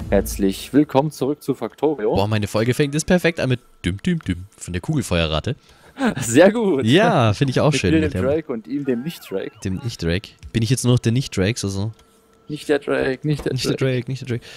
Herzlich willkommen zurück zu Factorio. Boah, meine Folge fängt jetzt perfekt an mit Düm Düm Düm von der Kugelfeuerrate. Sehr gut. Ja, finde ich auch Mit schön. mir, Mit dem Drake und ihm, dem Nicht-Drake. dem Nicht-Drake. Bin ich jetzt nur noch der Nicht-Drakes, also? Nicht der Drake, nicht der Nicht der Drake. Drake, nicht der Drake.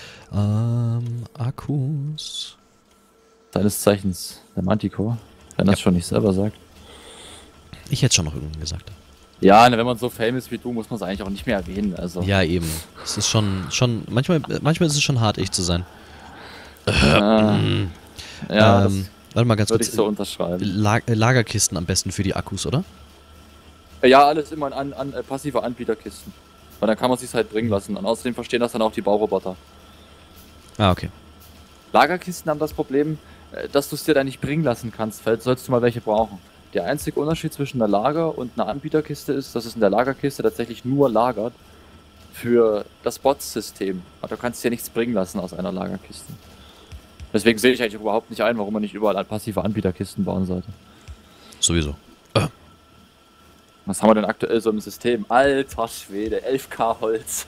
Akkus. Seines Zeichens der Manticore, wenn er es schon nicht selber sagt. Ich hätte schon noch irgendwann gesagt. Ja, wenn man so famous wie du, muss man es eigentlich auch nicht mehr erwähnen. Also. Ja, eben. Es ist schon manchmal ist es schon hart, echt zu sein. Ja, das Warte mal ganz würde kurz. ich so unterschreiben. Lagerkisten am besten für die Akkus, oder? Ja, alles immer an passive Anbieterkisten. Weil dann kann man sich halt bringen lassen. Und außerdem verstehen das dann auch die Bauroboter. Ah, okay. Lagerkisten haben das Problem, dass du es dir da nicht bringen lassen kannst. Vielleicht sollst du mal welche brauchen. Der einzige Unterschied zwischen einer Lager- und einer Anbieterkiste ist, dass es in der Lagerkiste tatsächlich nur lagert für das Bots-System. Aber du kannst dir nichts bringen lassen aus einer Lagerkiste. Deswegen sehe ich eigentlich überhaupt nicht ein, warum man nicht überall passive Anbieterkisten bauen sollte. Sowieso. Was haben wir denn aktuell so im System? Alter Schwede, 11K Holz.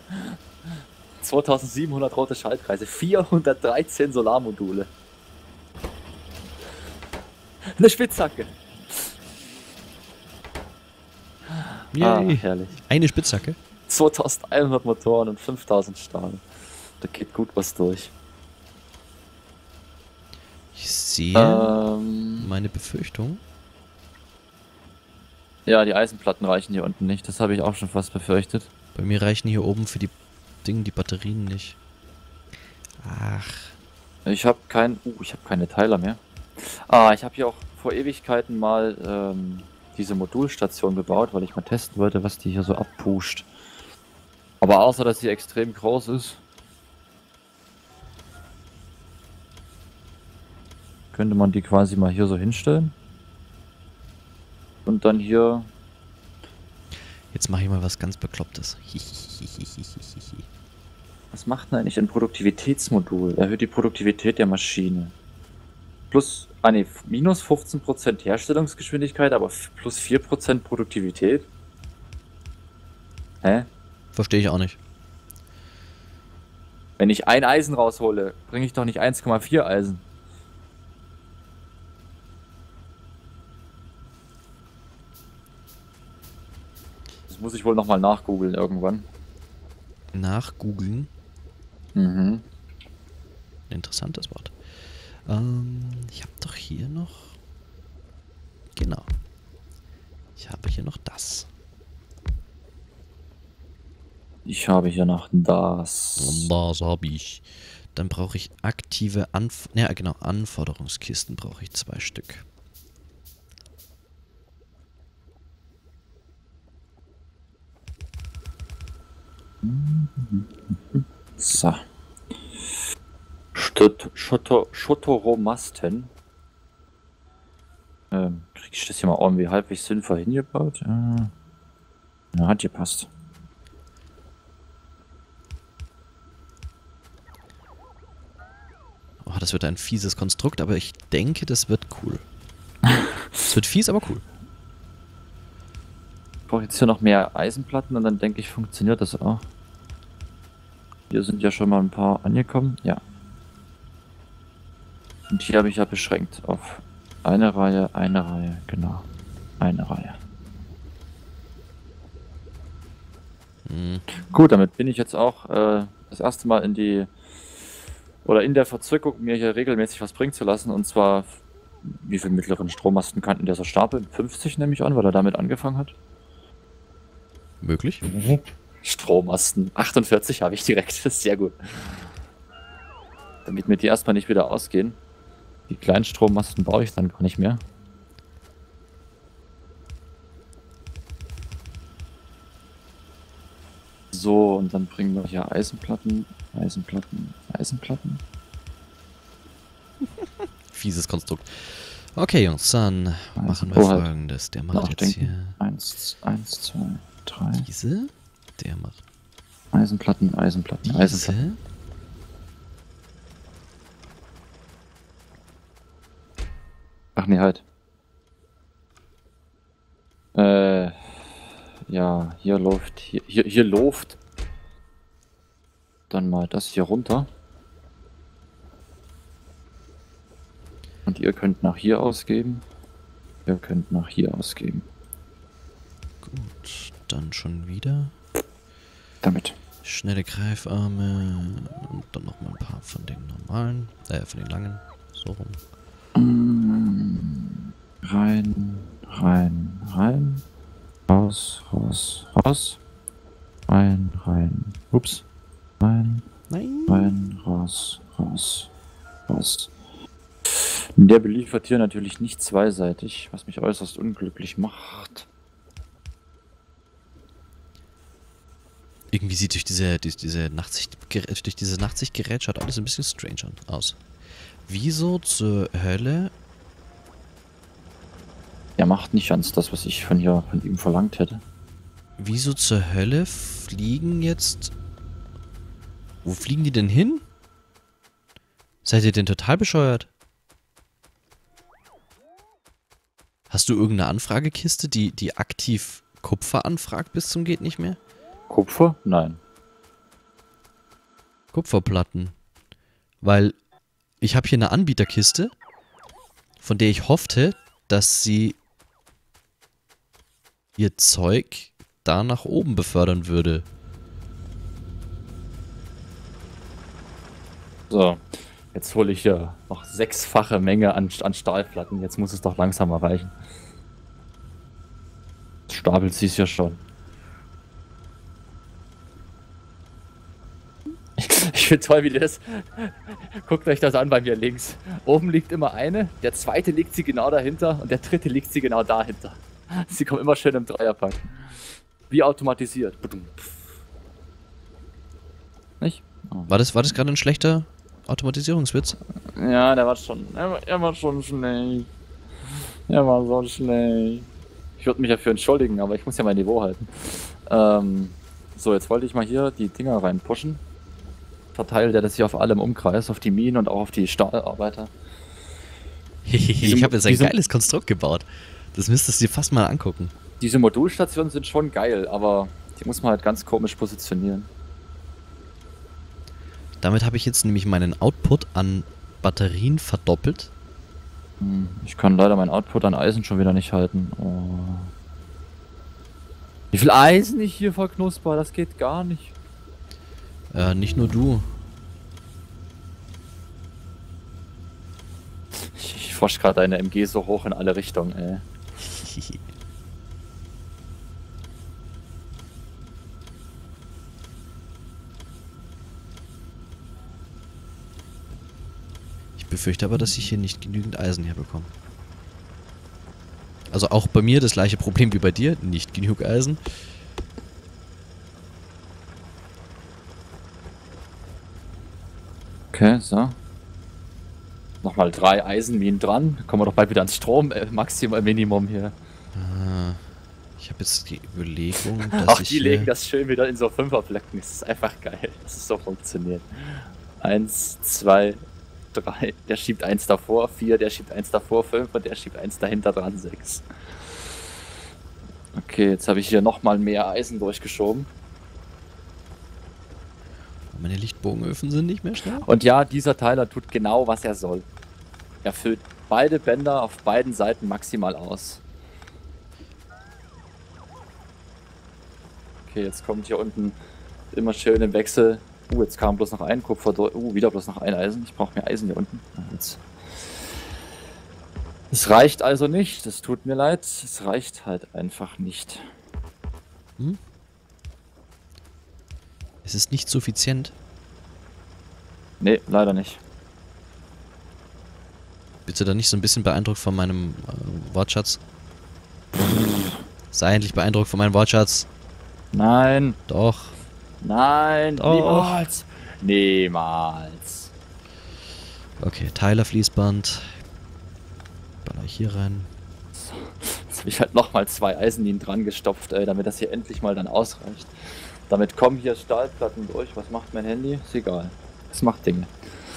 2700 rote Schaltkreise, 413 Solarmodule. Eine Spitzhacke. Yay. Herrlich. Eine Spitzhacke. 2100 Motoren und 5000 Stahl. Da geht gut was durch. Ich sehe meine Befürchtung. Ja, die Eisenplatten reichen hier unten nicht. Das habe ich auch schon fast befürchtet. Bei mir reichen hier oben für die Batterien nicht. Ach. Ich habe keine Teiler mehr. Ich habe hier auch vor Ewigkeiten mal diese Modulstation gebaut, weil ich mal testen wollte, was die hier so abpusht. Aber außer, dass sie extrem groß ist, könnte man die quasi mal hier so hinstellen. Und dann hier... Jetzt mache ich mal was ganz Beklopptes. Was macht denn eigentlich ein Produktivitätsmodul? Erhöht die Produktivität der Maschine. Minus 15% Herstellungsgeschwindigkeit, aber plus 4% Produktivität? Hä? Verstehe ich auch nicht. Wenn ich ein Eisen raushole, bringe ich doch nicht 1,4 Eisen. Das muss ich wohl nochmal nachgoogeln irgendwann. Nachgoogeln. Mhm. Interessantes Wort. Ich habe doch hier noch... Genau. Ich habe hier noch das. Ich habe hier noch das. Das habe ich. Dann brauche ich aktive Anforderungskisten brauche ich 2 Stück. So. Schotoromasten. Krieg ich das hier mal irgendwie halbwegs sinnvoll hingebaut? Ja, hat gepasst. Oh, das wird ein fieses Konstrukt, aber ich denke, das wird cool. Es wird fies, aber cool. Ich brauche jetzt hier noch mehr Eisenplatten und dann denke ich, funktioniert das auch. Hier sind ja schon mal ein paar angekommen. Ja. Und hier habe ich ja beschränkt auf eine Reihe, genau. Eine Reihe. Gut, damit bin ich jetzt auch das erste Mal in der Verzwickung, mir hier regelmäßig was bringen zu lassen. Und zwar, wie viele mittleren Strommasten kannten der so stapeln? 50 nehme ich an, weil er damit angefangen hat. Möglich. Strommasten. 48 habe ich direkt. Das ist sehr gut. Damit mir die erstmal nicht wieder ausgehen. Die kleinen Strommasten brauche ich dann gar nicht mehr. So, und dann bringen wir hier Eisenplatten. Fieses Konstrukt. Okay, Jungs, dann machen wir Folgendes. Der macht jetzt hier 1, 2, 3. diese. Der macht Eisenplatten. diese. Ach nee, halt. Ja, hier läuft. Dann mal das hier runter. Und ihr könnt nach hier ausgeben. Ihr könnt nach hier ausgeben. Gut, dann schon wieder. Damit. Schnelle Greifarme und dann nochmal ein paar von den normalen, von den langen, so rum. Rein, rein, rein. Raus, raus, raus. Rein, rein. Ups. Rein, Nein. rein, raus, raus, raus. Der beliefert hier natürlich nicht zweiseitig, was mich äußerst unglücklich macht. Irgendwie sieht durch diese Nachtsichtgerät schaut alles ein bisschen strange aus. Wieso zur Hölle? Er macht nicht ganz das, was ich von ihm verlangt hätte. Wieso zur Hölle fliegen jetzt... Wo fliegen die denn hin? Seid ihr denn total bescheuert? Hast du irgendeine Anfragekiste, die aktiv Kupfer anfragt bis zum geht nicht mehr? Kupfer? Nein. Kupferplatten. Weil ich habe hier eine Anbieterkiste, von der ich hoffte, dass sie ihr Zeug da nach oben befördern würde. So, jetzt hole ich hier noch 6-fache Menge an Stahlplatten. Jetzt muss es doch langsam erreichen. Stapelt sie es ja schon. Ich finde toll, wie das... Guckt euch das an bei mir links. Oben liegt immer eine, der zweite liegt sie genau dahinter und der dritte liegt sie genau dahinter. Sie kommen immer schön im Dreierpack. Wie automatisiert. Nicht? Oh. War das gerade ein schlechter Automatisierungswitz? Ja, der war schon... Er war schon schlecht. Er war so schlecht. Ich würde mich dafür entschuldigen, aber ich muss ja mein Niveau halten. So, jetzt wollte ich mal hier die Dinger reinpushen. Verteilt er das hier auf allem Umkreis, auf die Minen und auch auf die Stahlarbeiter. Ich habe jetzt ein geiles Konstrukt gebaut. Das müsstest du dir fast mal angucken. Diese Modulstationen sind schon geil, aber die muss man halt ganz komisch positionieren. Damit habe ich jetzt nämlich meinen Output an Batterien verdoppelt. Ich kann leider meinen Output an Eisen schon wieder nicht halten. Oh. Wie viel Eisen ich hier verknusper, das geht gar nicht. Nicht nur du. Ich forsch gerade eine MG so hoch in alle Richtungen, ey. Ich befürchte aber, dass ich hier nicht genügend Eisen herbekomme. Also auch bei mir das gleiche Problem wie bei dir, nicht genug Eisen. Okay, so. Nochmal 3 Eisenminen dran. Kommen wir doch bald wieder ans Strom, Minimum hier. Ich habe jetzt die Überlegung, dass Ach, die legen das schön wieder in so 5er-Blöcken. Das ist einfach geil, dass es so funktioniert. 1, 2, 3. Der schiebt 1 davor, 4, der schiebt 1 davor, 5 und der schiebt 1 dahinter dran, 6. Okay, jetzt habe ich hier nochmal mehr Eisen durchgeschoben. Meine Lichtbogenöfen sind nicht mehr schnell. Und ja, dieser Teiler tut genau, was er soll. Er füllt beide Bänder auf beiden Seiten maximal aus. Okay, jetzt kommt hier unten immer schön im Wechsel. Jetzt kam bloß noch ein Kupfer durch. Wieder bloß noch ein Eisen. Ich brauche mehr Eisen hier unten. Jetzt. Es reicht also nicht. Es tut mir leid. Es reicht halt einfach nicht. Hm? Es ist nicht suffizient. Nee, leider nicht. Bist du da nicht so ein bisschen beeindruckt von meinem Wortschatz? Sei endlich beeindruckt von meinem Wortschatz. Nein. Doch. Nein. Doch. Niemals. Niemals. Okay, Teilerfließband. Baller ich hier rein. Jetzt habe ich halt nochmal 2 Eisenminen dran gestopft, damit das hier endlich mal dann ausreicht. Damit kommen hier Stahlplatten durch. Was macht mein Handy? Ist egal. Es macht Dinge.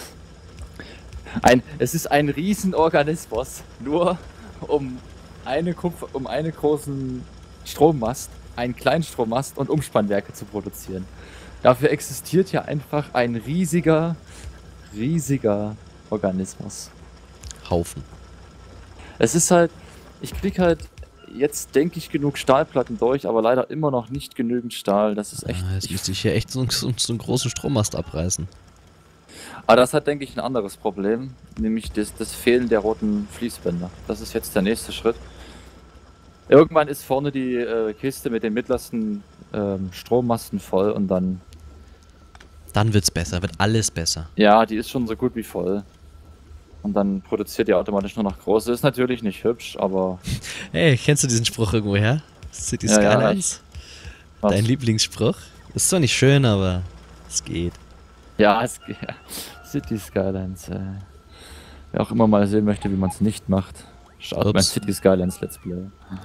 Es ist ein Riesenorganismus. Nur um einen großen Strommast, einen kleinen Strommast und Umspannwerke zu produzieren. Dafür existiert hier einfach ein riesiger Organismus. Haufen. Es ist halt, ich krieg halt jetzt, denke ich, genug Stahlplatten durch, aber leider immer noch nicht genügend Stahl. Das ist echt. Jetzt müsste ich hier echt so einen großen Strommast abreißen. Aber das hat, denke ich, ein anderes Problem, nämlich das Fehlen der roten Fließbänder. Das ist jetzt der nächste Schritt. Irgendwann ist vorne die Kiste mit den mittlersten Strommasten voll und dann. Dann wird's besser, wird alles besser. Ja, die ist schon so gut wie voll. Und dann produziert die automatisch nur noch große. Ist natürlich nicht hübsch, aber. Hey, kennst du diesen Spruch irgendwo her? City Ja, ja, Skylines? Was? Dein Lieblingsspruch? Ist zwar nicht schön, aber es geht. Ja, City Skylines. Wer auch immer mal sehen möchte, wie man es nicht macht, schaut mein Ups. City Skylines Let's Play.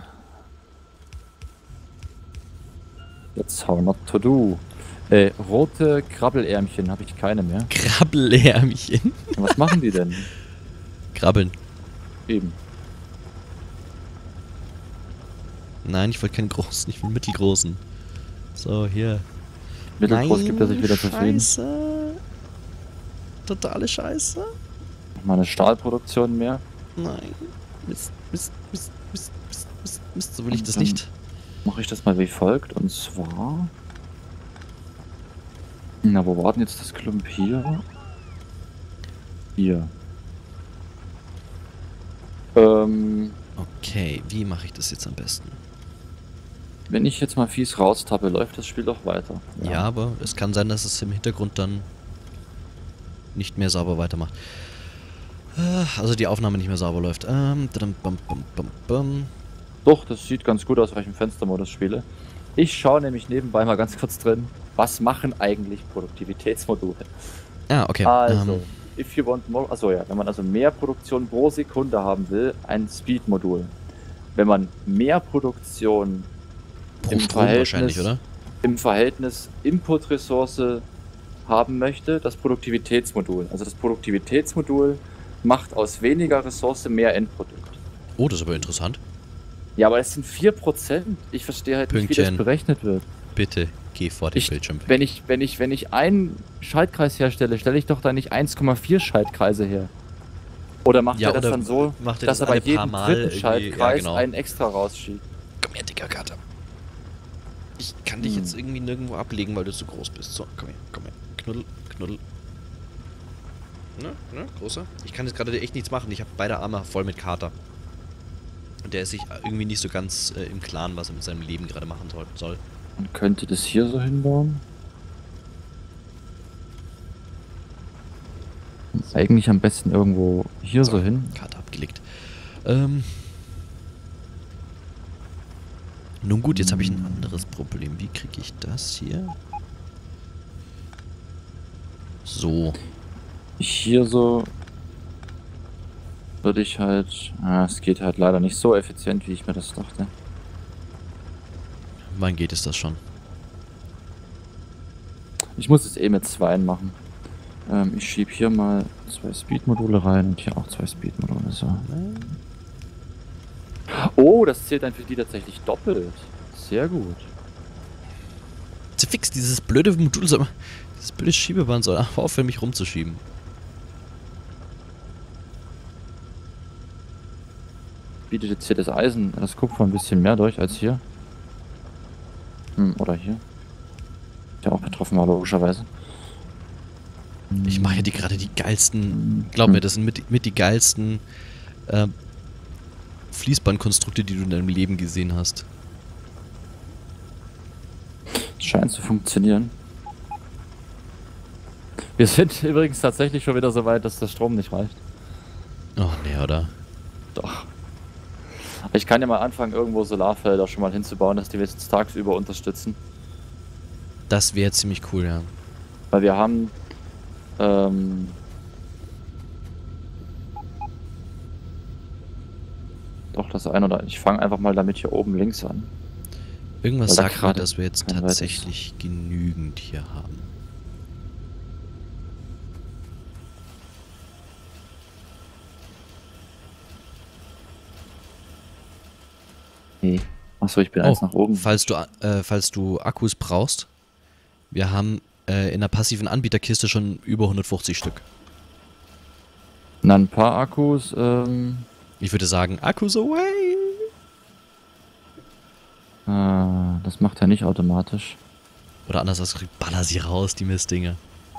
That's how not to do. Rote Krabbelärmchen habe ich keine mehr. Krabbelärmchen. Was machen die denn? Krabbeln. Eben. Nein, ich wollte keinen großen, ich will einen mittelgroßen. So, hier. Mittelgroß gibt er sich wieder zufrieden. Scheiße. Totale Scheiße. Meine Stahlproduktion mehr. Nein. Mist, Mist, Mist, Mist, Mist, Mist, Mist. So will ich Und das dann nicht. Mache ich das mal wie folgt. Und zwar. Na, wo war denn jetzt das Klump hier? Hier. Okay, wie mache ich das jetzt am besten? Wenn ich jetzt mal fies raustappe, läuft das Spiel doch weiter. Ja, aber es kann sein, dass es im Hintergrund dann nicht mehr sauber weitermacht. Also die Aufnahme nicht mehr sauber läuft. Doch, das sieht ganz gut aus, weil ich im Fenstermodus spiele. Ich schaue nämlich nebenbei mal ganz kurz drin, was machen eigentlich Produktivitätsmodule? Ah, okay. Also, if you want more, also ja, wenn man also mehr Produktion pro Sekunde haben will, ein Speed-Modul. Wenn man mehr Produktion pro Strom wahrscheinlich, oder? im Verhältnis Input-Ressource haben möchte, das Produktivitätsmodul. Also das Produktivitätsmodul macht aus weniger Ressource mehr Endprodukt. Oh, das ist aber interessant. Ja, aber es sind 4%. Ich verstehe halt nicht, wie das Pünktchen. berechnet wird. Bitte, geh vor den Bildschirm weg. Wenn ich einen Schaltkreis herstelle, stelle ich doch da nicht 1,4 Schaltkreise her. Oder macht Ja, er das oder dann so, macht er dass das er bei alle paar jedem Mal dritten irgendwie- Schaltkreis ja, genau. einen extra rausschiebt? Komm her, dicker Kater. Ich kann dich jetzt irgendwie nirgendwo ablegen, weil du zu groß bist. So, komm her, komm her. Knuddel, knuddel. Ne, großer? Ich kann jetzt gerade echt nichts machen. Ich habe beide Arme voll mit Kater. Und der ist sich irgendwie nicht so ganz im Klaren, was er mit seinem Leben gerade machen soll. Man könnte das hier so hinbauen. Eigentlich am besten irgendwo hier so hin. Karte abgelegt. Nun gut, jetzt habe ich ein anderes Problem. Wie kriege ich das hier? So. Hier so würde ich halt. Es geht halt leider nicht so effizient, wie ich mir das dachte. Wann geht es das schon? Ich muss es eh mit 2 machen. Ich schiebe hier mal 2 Speed-Module rein und hier auch 2 Speed-Module. So. Oh, das zählt dann für die tatsächlich doppelt. Sehr gut. Fix, dieses blöde Modul soll. Dieses blöde Schiebeband soll aufhören, mich rumzuschieben. Bietet jetzt hier das Eisen, das Kupfer ein bisschen mehr durch als hier. Oder hier. Der auch betroffen war, logischerweise. Ich mache ja gerade die geilsten. Glaub mir, das sind mit die geilsten Fließbandkonstrukte, die du in deinem Leben gesehen hast. Scheint zu funktionieren. Wir sind übrigens tatsächlich schon wieder so weit, dass der Strom nicht reicht. Oh, nee, oder? Doch. Ich kann ja mal anfangen, irgendwo Solarfelder schon mal hinzubauen, dass die wenigstens tagsüber unterstützen. Das wäre ziemlich cool, ja. Weil wir haben doch das ein oder ich fange einfach mal damit hier oben links an. Irgendwas Weil da sagt mir, gerade dass wir jetzt kein tatsächlich genügend hier haben. Nee. Achso, ich bin eins nach oben. Falls du Akkus brauchst, wir haben in der passiven Anbieterkiste schon über 150 Stück. Na, ein paar Akkus, Ich würde sagen, Akkus away! das macht er nicht automatisch. Oder anders ausgedrückt, baller sie raus, die Mistdinger.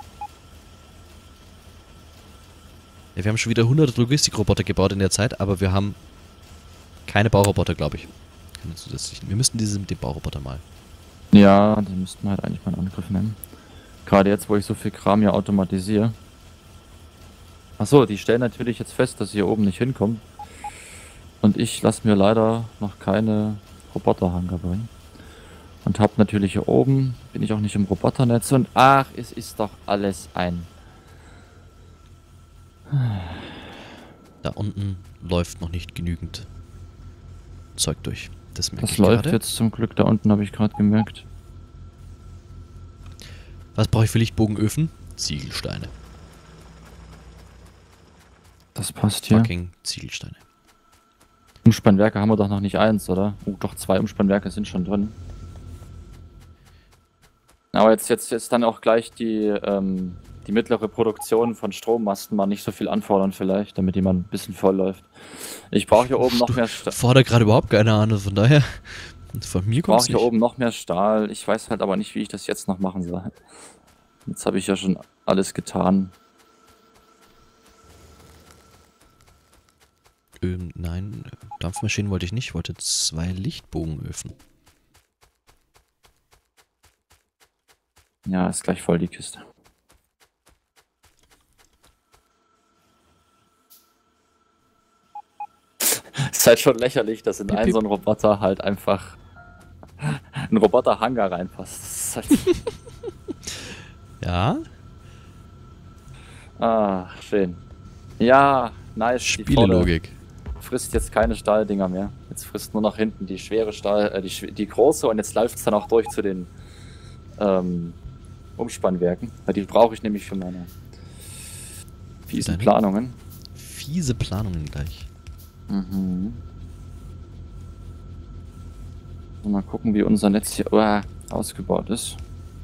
Ja, wir haben schon wieder 100 Logistikroboter gebaut in der Zeit, aber wir haben keine Bauroboter, glaube ich. Keine zusätzlichen. Wir müssten diese mit dem Bauroboter mal. Ja, die müssten wir halt eigentlich mal in Angriff nehmen. Gerade jetzt, wo ich so viel Kram hier automatisiere. Achso, die stellen natürlich jetzt fest, dass sie hier oben nicht hinkommen. Und ich lasse mir leider noch keine Roboterhangar bringen. Und hab natürlich hier oben, bin ich auch nicht im Roboternetz und ach, es ist doch alles ein. Da unten läuft noch nicht genügend Zeug durch. Das merke Das ich läuft gerade. jetzt zum Glück da unten, habe ich gerade gemerkt. Was brauche ich für Lichtbogenöfen? Ziegelsteine. Das passt hier. Fucking Ziegelsteine. Umspannwerke haben wir doch noch nicht eins, oder? Doch, 2 Umspannwerke sind schon drin. Aber jetzt dann auch gleich die mittlere Produktion von Strommasten mal nicht so viel anfordern vielleicht, damit die mal ein bisschen voll läuft. Ich brauche hier oben noch mehr Stahl. Fordere gerade überhaupt keine Ahnung, von daher. Von mir Ich brauche kommt's hier nicht. oben noch mehr Stahl. Ich weiß halt aber nicht, wie ich das jetzt noch machen soll. Jetzt habe ich ja schon alles getan. Nein, Dampfmaschinen wollte ich nicht. Ich wollte 2 Lichtbogenöfen. Ja, ist gleich voll die Kiste. Ist halt schon lächerlich, dass in Piep, einen piep. so ein Roboter halt einfach ein Roboter-Hangar reinpasst. Das ist halt Ja, schön. Ja, nice. Die vorne Spielelogik. frisst jetzt keine Stahldinger mehr. Jetzt frisst nur nach hinten die schwere Stahl, die große und jetzt läuft es dann auch durch zu den Umspannwerken. Weil die brauche ich nämlich für meine fiesen Deine? Planungen. Fiese Planungen gleich. Mhm. So, mal gucken, wie unser Netz hier ausgebaut ist.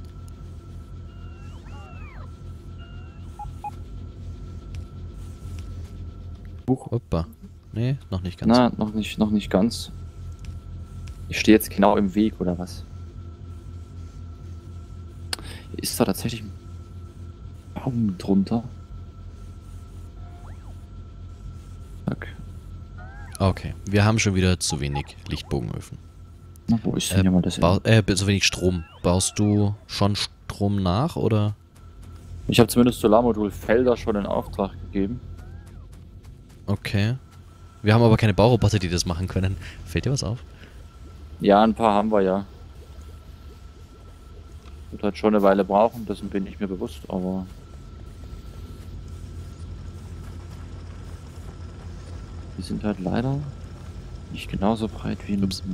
Hoppa. Nee, noch nicht ganz. Na, noch nicht ganz. Ich stehe jetzt genau im Weg, oder was? Hier ist da tatsächlich ein Baum drunter. Zack. Okay, wir haben schon wieder zu wenig Lichtbogenöfen. Na, wo ist denn hier mal das hin? Zu wenig Strom. Baust du schon Strom nach, oder? Ich habe zumindest Solarmodul-Felder schon in Auftrag gegeben. Okay. Wir haben aber keine Bauroboter, die das machen können. Fällt dir was auf? Ja, ein paar haben wir ja. Wird halt schon eine Weile brauchen, dessen bin ich mir bewusst, aber... Die sind halt leider nicht genauso breit wie in... Ups.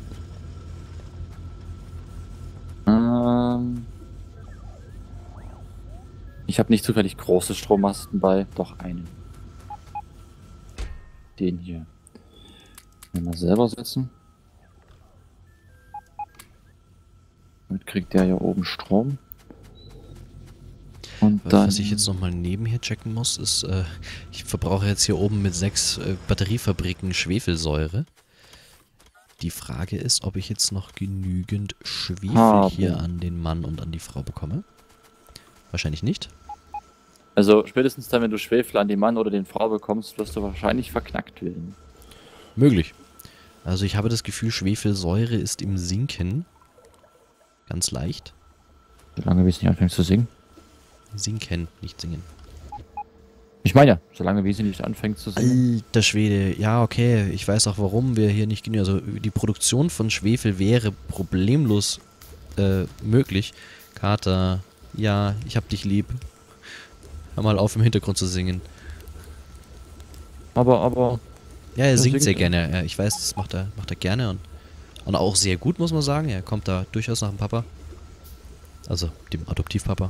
Ich habe nicht zufällig große Strommasten bei, doch einen. Den hier. Mal selber setzen. Damit kriegt der hier oben Strom. Und dann... Was ich jetzt nochmal nebenher checken muss, ist, ich verbrauche jetzt hier oben mit 6 Batteriefabriken Schwefelsäure. Die Frage ist, ob ich jetzt noch genügend Schwefel hier an den Mann und an die Frau bekomme. Wahrscheinlich nicht. Also spätestens dann, wenn du Schwefel an den Mann oder den Frau bekommst, wirst du wahrscheinlich verknackt werden. Möglich. Also ich habe das Gefühl, Schwefelsäure ist im Sinken. Ganz leicht. Solange wie es nicht anfängt zu singen. Sinken, nicht singen. Ich meine ja, solange wie sie nicht anfängt zu singen. Alter Schwede, ja okay, ich weiß auch warum wir hier nicht genug, also die Produktion von Schwefel wäre problemlos möglich. Kater, ja, ich hab dich lieb. Hör mal auf im Hintergrund zu singen. Aber... Ja, er singt singt sehr er. gerne, ja, ich weiß, das macht er gerne und auch sehr gut, muss man sagen. Er kommt da durchaus nach dem Papa. Also, dem Adoptivpapa.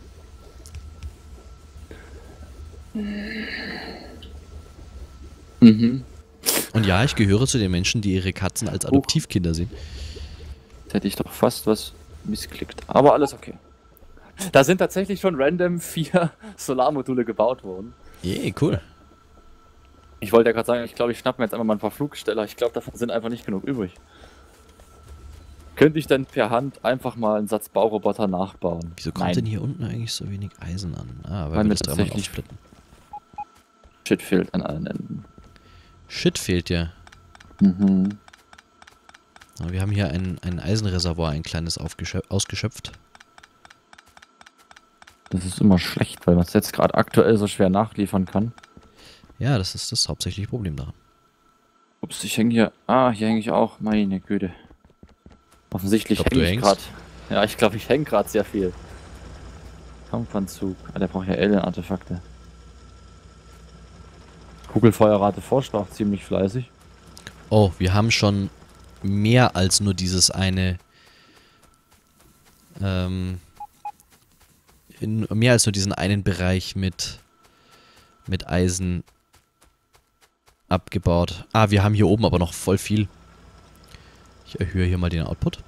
Mhm. Und ja, ich gehöre zu den Menschen, die ihre Katzen als Adoptivkinder sehen. Jetzt hätte ich doch fast was missklickt. Aber alles okay. Da sind tatsächlich schon random 4 Solarmodule gebaut worden. Cool. Ich wollte ja gerade sagen, ich glaube, ich schnappe mir jetzt einfach mal ein paar Flugsteller. Ich glaube, davon sind einfach nicht genug übrig. Könnte ich denn per Hand einfach mal einen Satz Bauroboter nachbauen? Wieso kommt denn hier unten eigentlich so wenig Eisen an? Ah, weil Weil wir mir das dreimal tatsächlich aufsplitten. Shit fehlt an allen Enden. Shit fehlt dir. Mhm. Aber wir haben hier ein Eisenreservoir, ein kleines ausgeschöpft. Das ist immer schlecht, weil man es jetzt gerade aktuell so schwer nachliefern kann. Ja, das ist das hauptsächliche Problem daran. Ups, ich hänge hier. Ah, hier hänge ich auch. Meine Güte. Offensichtlich Glaub, du hänge ich gerade. hängst? Ja, ich glaube, ich hänge gerade sehr viel. Kampfanzug. Ah, der braucht ja Alien-Artefakte. Kugelfeuerrate forscht auch ziemlich fleißig. Oh, wir haben schon mehr als nur dieses eine. Mehr als nur diesen einen Bereich mit Eisen abgebaut. Ah, wir haben hier oben aber noch voll viel. Ich erhöhe hier mal den Output.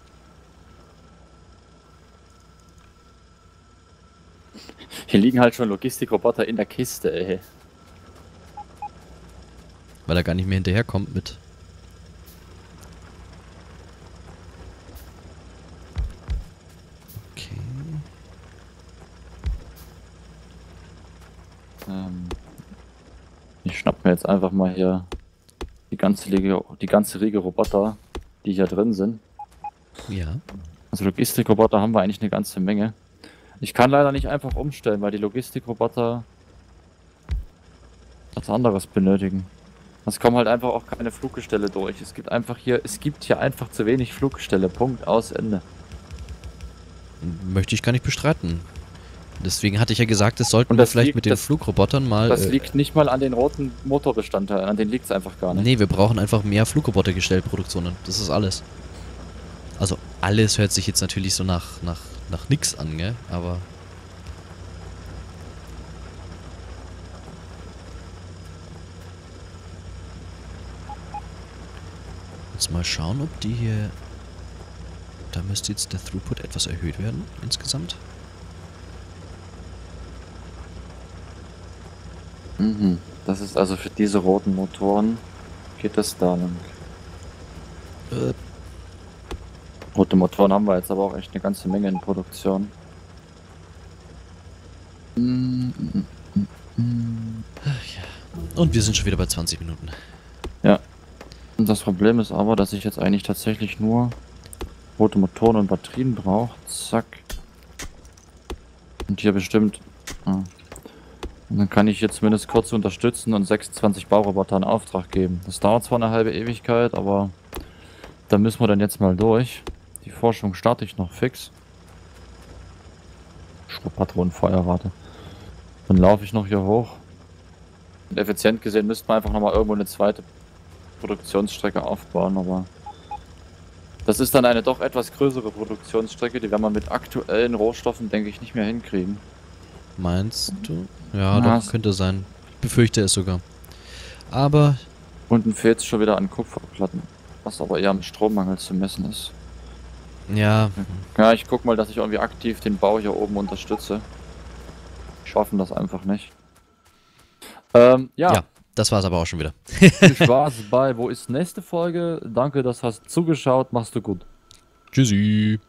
Hier liegen halt schon Logistikroboter in der Kiste, ey. Weil er gar nicht mehr hinterherkommt mit. Okay. Ich schnapp mir jetzt einfach mal hier die ganze Riege Roboter, die hier drin sind. Ja. Also Logistikroboter haben wir eigentlich eine ganze Menge. Ich kann leider nicht einfach umstellen, weil die Logistikroboter was anderes benötigen. Es kommen halt einfach auch keine Fluggestelle durch. Es gibt hier einfach zu wenig Fluggestelle. Punkt, aus, Ende. Möchte ich gar nicht bestreiten. Deswegen hatte ich ja gesagt, das sollten Und wir das vielleicht liegt- mit den das- Flugrobotern mal. Das liegt nicht mal an den roten Motorbestandteilen, an denen liegt es einfach gar nicht. Nee, wir brauchen einfach mehr Flugrobotergestellproduktionen. Das ist alles. Also alles hört sich jetzt natürlich so nach nix an, gell? Aber. Jetzt mal schauen, ob die hier. Da müsste jetzt der Throughput etwas erhöht werden, insgesamt. Mhm. Das ist also für diese roten Motoren geht das da lang. Rote Motoren haben wir jetzt aber auch echt eine ganze Menge in Produktion. Und wir sind schon wieder bei 20 Minuten. Ja. Und das Problem ist aber, dass ich jetzt eigentlich tatsächlich nur rote Motoren und Batterien brauche. Zack. Und hier bestimmt. Ah. Und dann kann ich hier zumindest kurz unterstützen und 26 Bauroboter in Auftrag geben. Das dauert zwar eine halbe Ewigkeit, aber da müssen wir dann jetzt mal durch. Die Forschung starte ich noch fix. Patronenfeuerrate. Dann laufe ich noch hier hoch. Und effizient gesehen müsste man einfach nochmal irgendwo eine zweite Produktionsstrecke aufbauen, aber das ist dann eine doch etwas größere Produktionsstrecke, die werden wir mit aktuellen Rohstoffen, denke ich, nicht mehr hinkriegen. Meinst du? Ja, Ja, doch, könnte sein. Ich befürchte es sogar. Aber. Unten fehlt es schon wieder an Kupferplatten, was aber eher am Strommangel zu messen ist. Ja. Ja, ich guck mal, dass ich irgendwie aktiv den Bau hier oben unterstütze. Schaffen das einfach nicht. Ja, das war's aber auch schon wieder. Viel Spaß bei Wo ist nächste Folge? Danke, dass hast zugeschaut. Machst du gut. Tschüssi.